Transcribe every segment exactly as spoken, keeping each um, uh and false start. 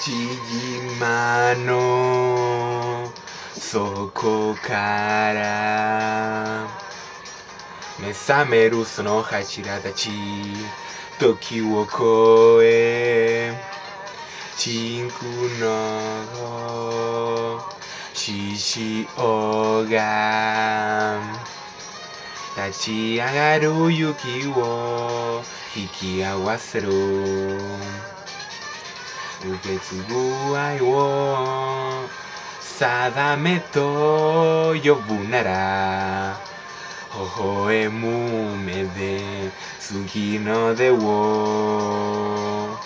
島の底から目覚めるその柱たち、時を越え真空の獅子王が立ち上がる雪を引き合わせる、受け継ぐ愛を定めと呼ぶなら、微笑む目で月の出を、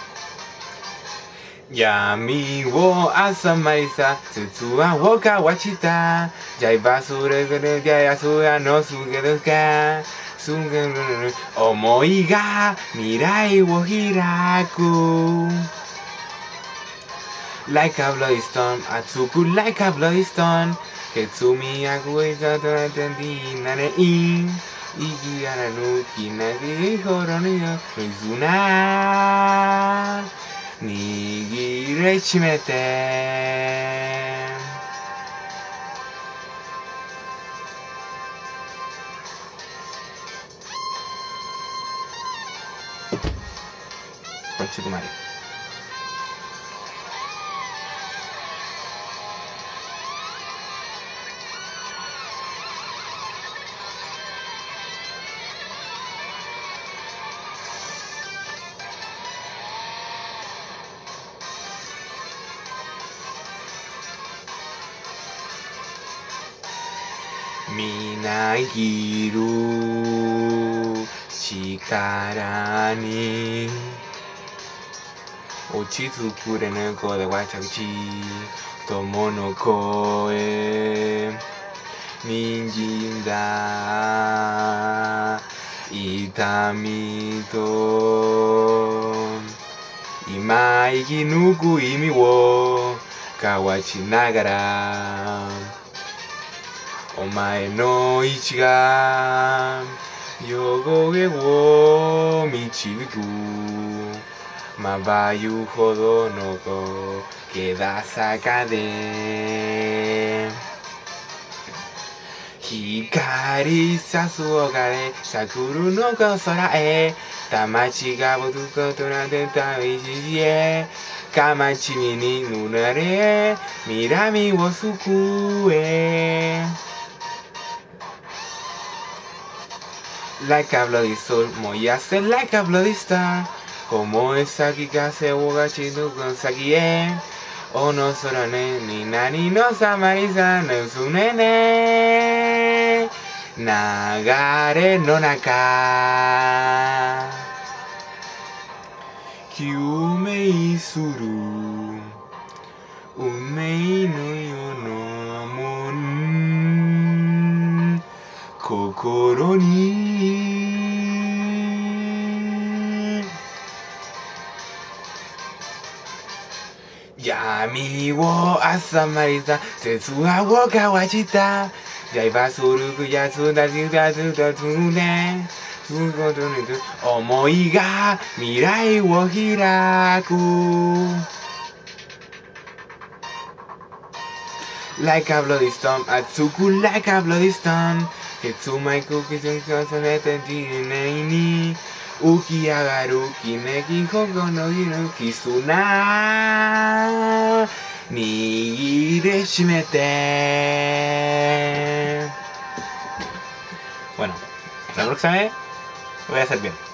闇を朝まりさ、節はを交わした。じゃいばそれぞれがやすやのすげですか。すげる思いが未来を開く。Like a bloody stone, 熱く like a bloody stone。けつみあぐいざとなってんでいなれい。息がらぬきなきほどに水な。握りしめてこれちょっと待って。みなぎる力に落ち着くれぬこでわちゃくち友の声にじんだ痛みと今生き抜く意味を交わしながら、お前の意志が汚れを導く、まばゆほどのけださかで光さすおかれさくるのこ空へ、魂がぼつことなって旅路へ、かまちみにぬられ未来を救え。Like a bloody soul, muy hace like a bloody star. Como esa que se ahoga chido con sakie. O no solo ne ni nani no samarisa no su nene. Nagare no naka. Kyumei suru. Unmei no yo no amon. Kokoro ni闇を朝まりさ、節はを交わした。刃するくやつだちだつだつね。することにと思いが未来を開く。Like a bloody stone, 熱く like a bloody stone。けつまいくきつく重ねて地面に浮き上がるきめきほこのぎのキスな握りしめて。Bueno, la próxima vez lo voy a hacer bien.